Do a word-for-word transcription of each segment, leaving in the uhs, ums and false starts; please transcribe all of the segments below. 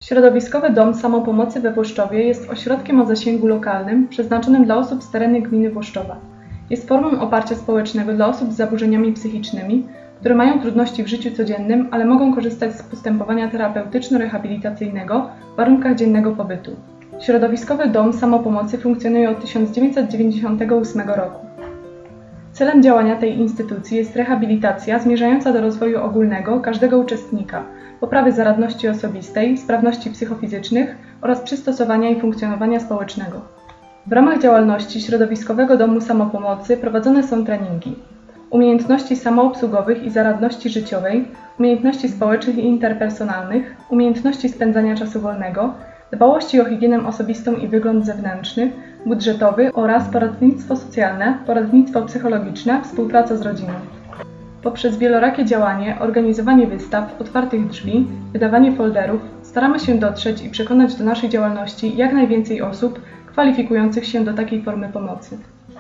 Środowiskowy Dom Samopomocy we Włoszczowie jest ośrodkiem o zasięgu lokalnym przeznaczonym dla osób z terenu gminy Włoszczowa. Jest formą oparcia społecznego dla osób z zaburzeniami psychicznymi, które mają trudności w życiu codziennym, ale mogą korzystać z postępowania terapeutyczno-rehabilitacyjnego w warunkach dziennego pobytu. Środowiskowy Dom Samopomocy funkcjonuje od tysiąc dziewięćset dziewięćdziesiątego ósmego roku. Celem działania tej instytucji jest rehabilitacja zmierzająca do rozwoju ogólnego każdego uczestnika, poprawy zaradności osobistej, sprawności psychofizycznych oraz przystosowania i funkcjonowania społecznego. W ramach działalności Środowiskowego Domu Samopomocy prowadzone są treningi umiejętności samoobsługowych i zaradności życiowej, umiejętności społecznych i interpersonalnych, umiejętności spędzania czasu wolnego, dbałości o higienę osobistą i wygląd zewnętrzny, budżetowy oraz poradnictwo socjalne, poradnictwo psychologiczne, współpraca z rodziną. Poprzez wielorakie działanie, organizowanie wystaw, otwartych drzwi, wydawanie folderów staramy się dotrzeć i przekonać do naszej działalności jak najwięcej osób kwalifikujących się do takiej formy pomocy.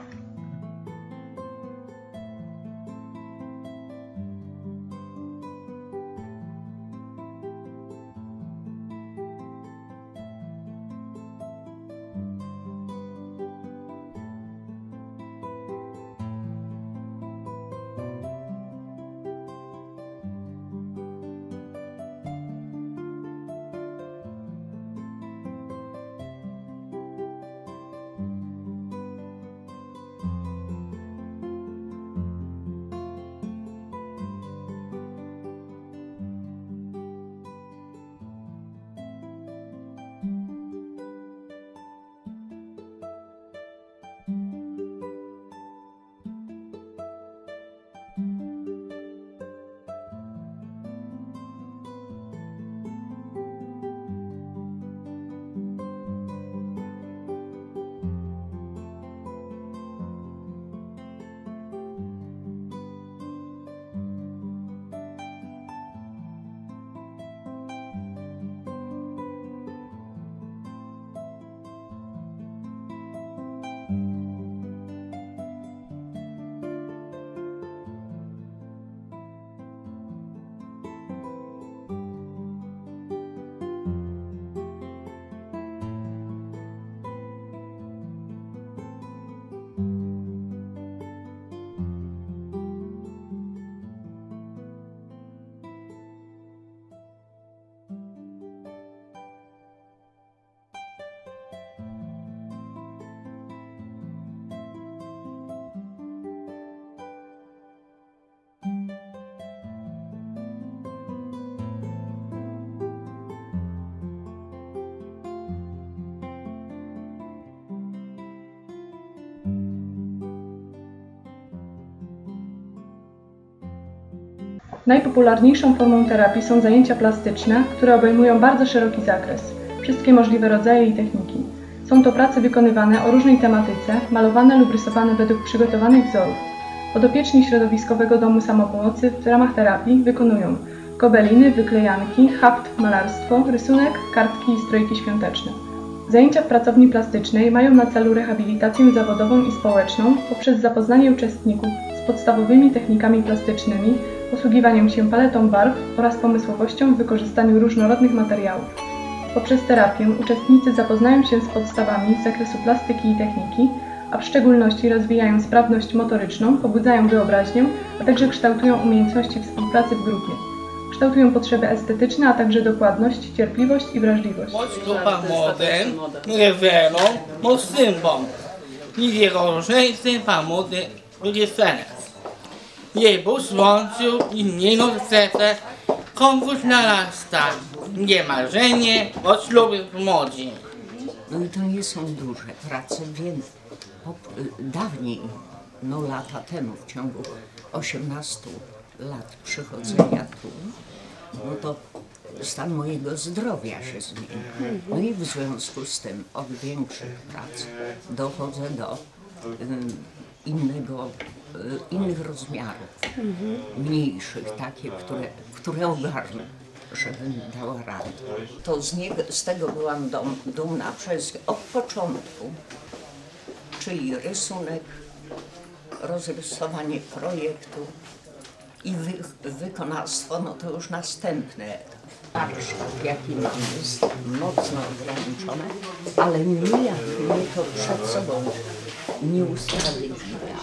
Najpopularniejszą formą terapii są zajęcia plastyczne, które obejmują bardzo szeroki zakres, wszystkie możliwe rodzaje i techniki. Są to prace wykonywane o różnej tematyce, malowane lub rysowane według przygotowanych wzorów. Podopieczni Środowiskowego Domu Samopomocy w ramach terapii wykonują gobeliny, wyklejanki, haft, malarstwo, rysunek, kartki i strojki świąteczne. Zajęcia w pracowni plastycznej mają na celu rehabilitację zawodową i społeczną poprzez zapoznanie uczestników z podstawowymi technikami plastycznymi, posługiwaniem się paletą barw oraz pomysłowością w wykorzystaniu różnorodnych materiałów. Poprzez terapię uczestnicy zapoznają się z podstawami z zakresu plastyki i techniki, a w szczególności rozwijają sprawność motoryczną, pobudzają wyobraźnię, a także kształtują umiejętności współpracy w grupie. Kształtują potrzeby estetyczne, a także dokładność, cierpliwość i wrażliwość. Mostra modem, revelą, mostrybą. Nie różnicy pomocy uliczenia. Jebo słońcu i nienorcete, komuś narasta. Nie marzenie o ślubie w modzie. No i to nie są duże prace, więc dawniej, no lata temu, w ciągu osiemnastu lat przychodzenia tu, no to stan mojego zdrowia się zmienił. No i w związku z tym od większych prac dochodzę do y, innego, y, innych rozmiarów, mniejszych, takie, które, które ogarnę, żebym dała radę. To z, niego, z tego byłam dom, dumna przez od początku, czyli rysunek, rozrysowanie projektu i wy, wykonawstwo, no to już następny etap. Warsztat, jaki mam, jest mocno ograniczony, ale nijak mnie to przed sobą nie usprawiedliwia.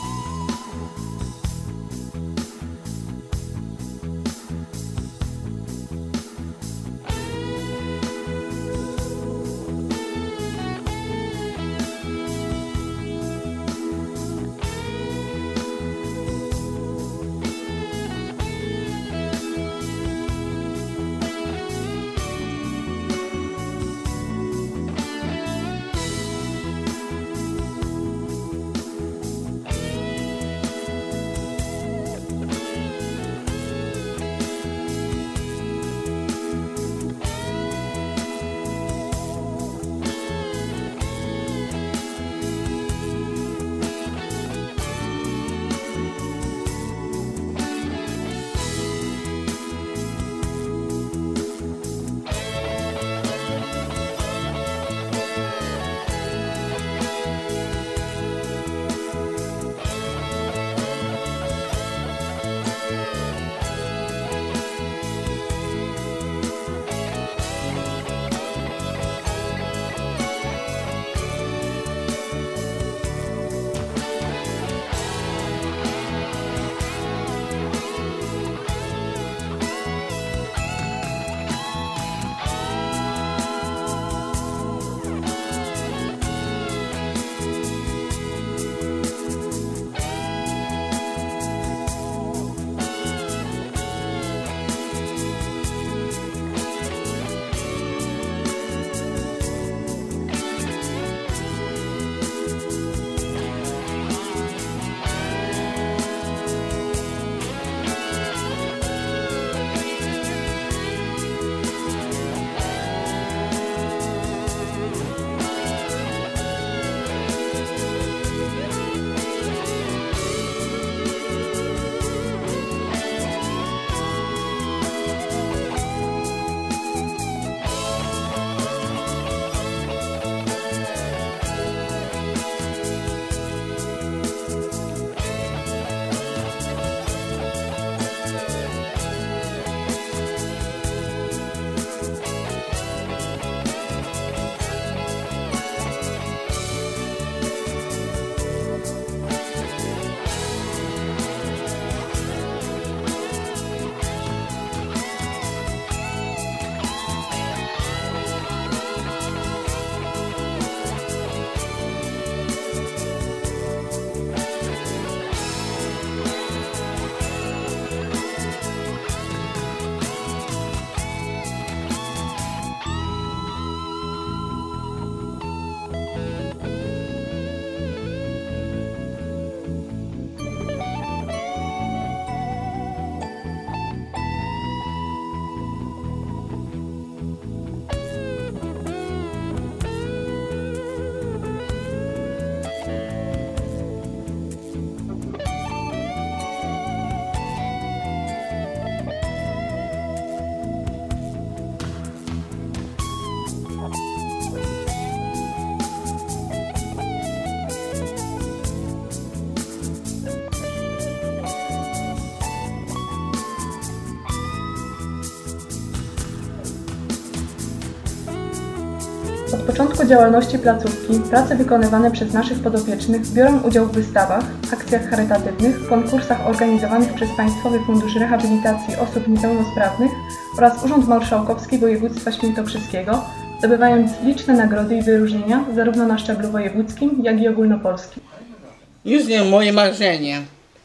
Od początku działalności placówki prace wykonywane przez naszych podopiecznych biorą udział w wystawach, akcjach charytatywnych, konkursach organizowanych przez Państwowy Fundusz Rehabilitacji Osób Niepełnosprawnych oraz Urząd Marszałkowski Województwa Świętokrzyskiego, zdobywając liczne nagrody i wyróżnienia zarówno na szczeblu wojewódzkim, jak i ogólnopolskim. Już nie moje marzenie.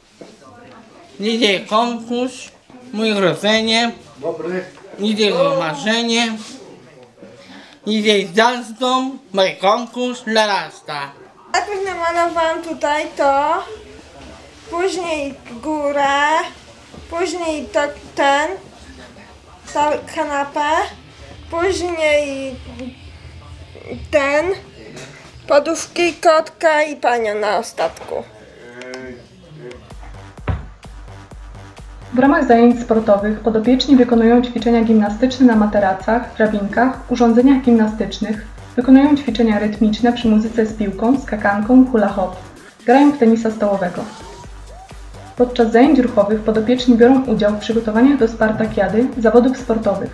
Idzie konkurs, moje rodzenie, idzie marzenie, idzie gwiazdą, mój konkurs dla lasta. Najpierw namalowałam tutaj to, później górę, później to, ten, tą kanapę, później ten, poduszki, kotka i panią na ostatku. W ramach zajęć sportowych podopieczni wykonują ćwiczenia gimnastyczne na materacach, drabinkach, urządzeniach gimnastycznych, wykonują ćwiczenia rytmiczne przy muzyce z piłką, skakanką, hula hop, grają w tenisa stołowego. Podczas zajęć ruchowych podopieczni biorą udział w przygotowaniach do spartakiady, zawodów sportowych.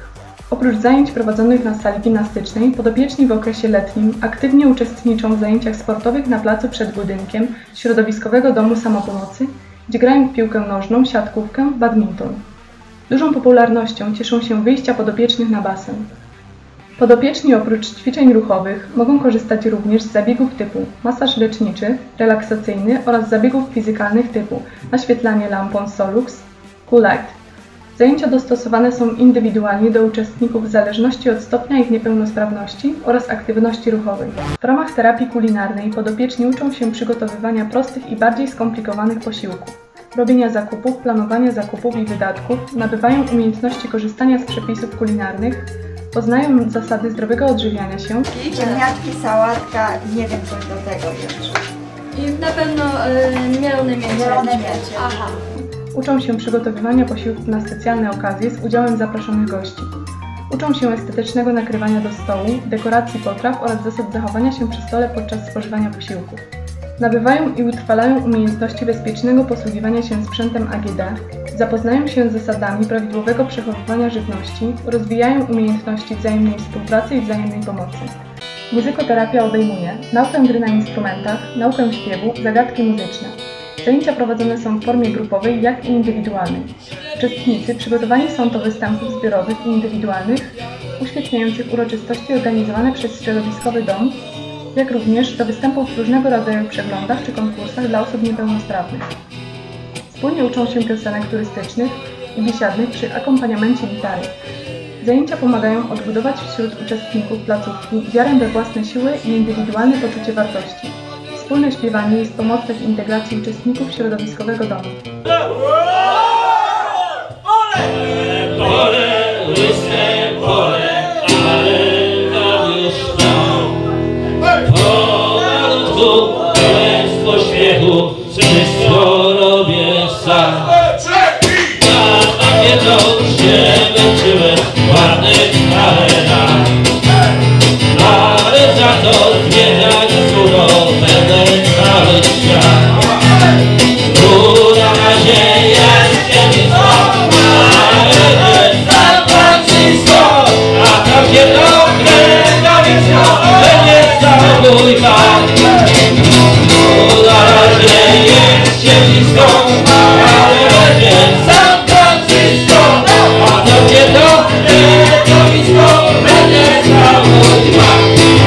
Oprócz zajęć prowadzonych na sali gimnastycznej, podopieczni w okresie letnim aktywnie uczestniczą w zajęciach sportowych na placu przed budynkiem Środowiskowego Domu Samopomocy, gdzie grają w piłkę nożną, siatkówkę, badminton. Dużą popularnością cieszą się wyjścia podopiecznych na basen. Podopieczni oprócz ćwiczeń ruchowych mogą korzystać również z zabiegów typu masaż leczniczy, relaksacyjny oraz zabiegów fizykalnych typu naświetlanie lampą Solux, Coolight. Zajęcia dostosowane są indywidualnie do uczestników w zależności od stopnia ich niepełnosprawności oraz aktywności ruchowej. W ramach terapii kulinarnej podopieczni uczą się przygotowywania prostych i bardziej skomplikowanych posiłków, robienia zakupów, planowania zakupów i wydatków, nabywają umiejętności korzystania z przepisów kulinarnych, poznają zasady zdrowego odżywiania się, ziemniaczki, sałatka i nie wiem coś do tego jeszcze. I na pewno y, mielone mięcie. Zielone mięcie. Aha. uczą się przygotowywania posiłków na specjalne okazje z udziałem zaproszonych gości. Uczą się estetycznego nakrywania do stołu, dekoracji potraw oraz zasad zachowania się przy stole podczas spożywania posiłków. Nabywają i utrwalają umiejętności bezpiecznego posługiwania się sprzętem A G D, zapoznają się z zasadami prawidłowego przechowywania żywności, rozwijają umiejętności wzajemnej współpracy i wzajemnej pomocy. Muzykoterapia obejmuje naukę gry na instrumentach, naukę śpiewu, zagadki muzyczne. Zajęcia prowadzone są w formie grupowej, jak i indywidualnej. Uczestnicy przygotowani są do występów zbiorowych i indywidualnych, uświetniających uroczystości organizowane przez Środowiskowy Dom, jak również do występów w różnego rodzaju przeglądach czy konkursach dla osób niepełnosprawnych. Wspólnie uczą się piosenek turystycznych i biesiadnych przy akompaniamencie gitary. Zajęcia pomagają odbudować wśród uczestników placówki wiarę we własne siły i indywidualne poczucie wartości. Wspólne śpiewanie jest pomocne w integracji uczestników Środowiskowego Domu. Wszystko robię sam. Na takie się męczyłem w ładnych arenach, ale za to zmieniać skórą będę cały świat. Tu na razie jest dzielnicą, ale nie San Francisco, a tam jedno kręgawisko będzie cały mój pan. Tu na razie jest dzielnicą, ale będzie San Francisco, a tam jedno kręgawisko będzie cały mój pan.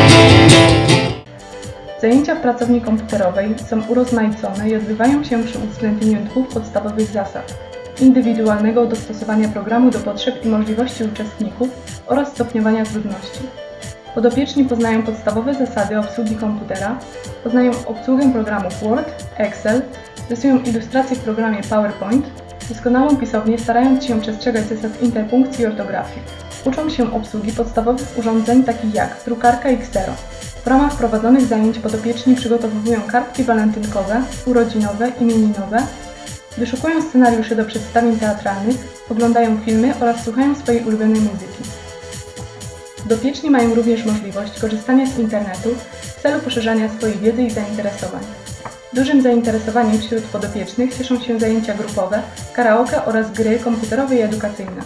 Zajęcia w pracowni komputerowej są urozmaicone i odbywają się przy uwzględnieniu dwóch podstawowych zasad: indywidualnego dostosowania programu do potrzeb i możliwości uczestników oraz stopniowania trudności. Podopieczni poznają podstawowe zasady obsługi komputera, poznają obsługę programów Word, Excel, rysują ilustracje w programie PowerPoint, doskonałą pisownię, starając się przestrzegać zasad interpunkcji i ortografii. Uczą się obsługi podstawowych urządzeń takich jak drukarka i ksero. W ramach prowadzonych zajęć podopieczni przygotowują kartki walentynkowe, urodzinowe, imieninowe, wyszukują scenariusze do przedstawień teatralnych, oglądają filmy oraz słuchają swojej ulubionej muzyki. Podopieczni mają również możliwość korzystania z internetu w celu poszerzania swojej wiedzy i zainteresowań. Dużym zainteresowaniem wśród podopiecznych cieszą się zajęcia grupowe, karaoke oraz gry komputerowe i edukacyjne.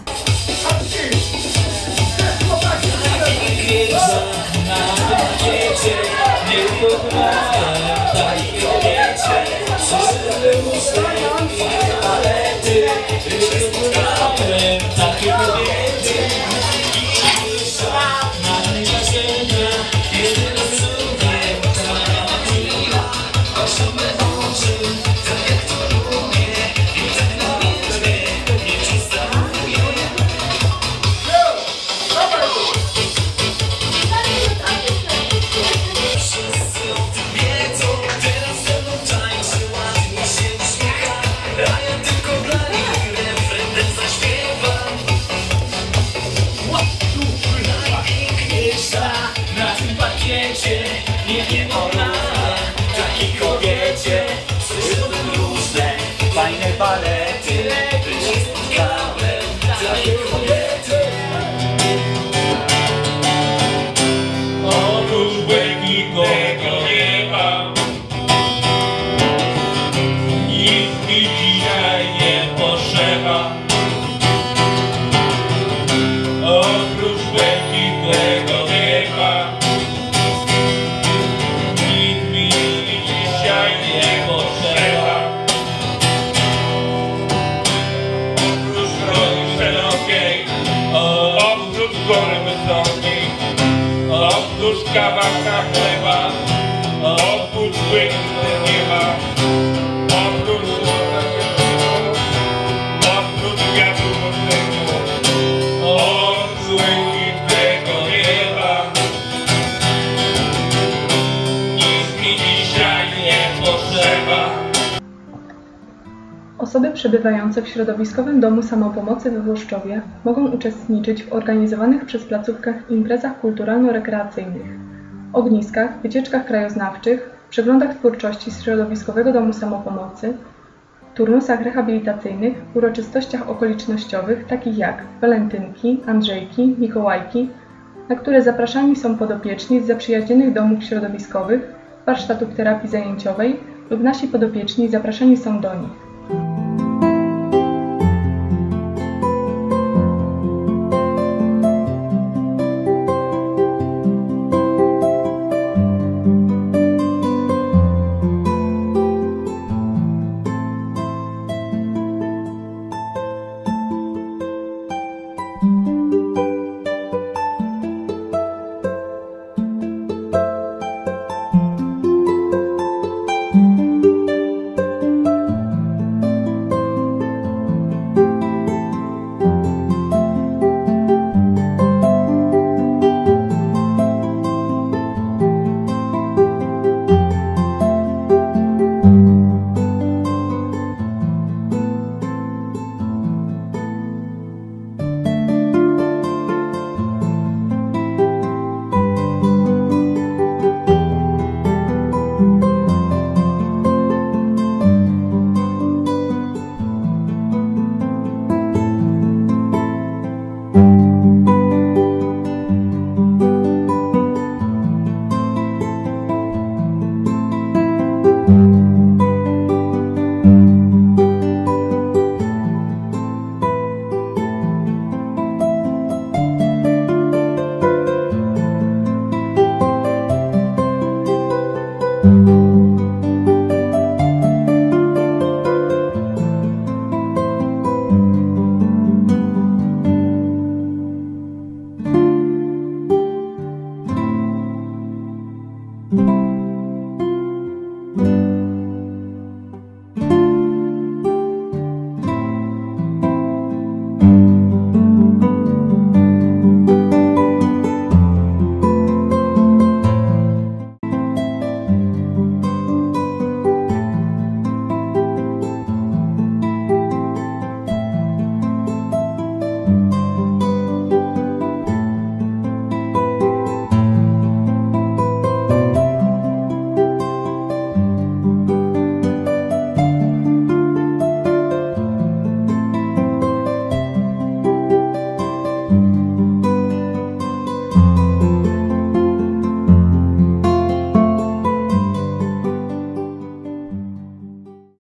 Gruszka, warka, chleba, oprócz błękitne nieba, oprócz złota ciepłego, oprócz wiatru mocnego, od błękitnego nieba. Nic mi dzisiaj nie potrzeba. Osoby przebywające w środowiskowym domu samopomocy we Włoszczowie mogą uczestniczyć w organizowanych przez placówkach imprezach kulturalno-rekreacyjnych, ogniskach, wycieczkach krajoznawczych, przeglądach twórczości z środowiskowego domu samopomocy, turnusach rehabilitacyjnych, uroczystościach okolicznościowych takich jak walentynki, Andrzejki, Mikołajki, na które zapraszani są podopieczni z zaprzyjaźnionych domów środowiskowych, warsztatów terapii zajęciowej lub nasi podopieczni zapraszani są do nich.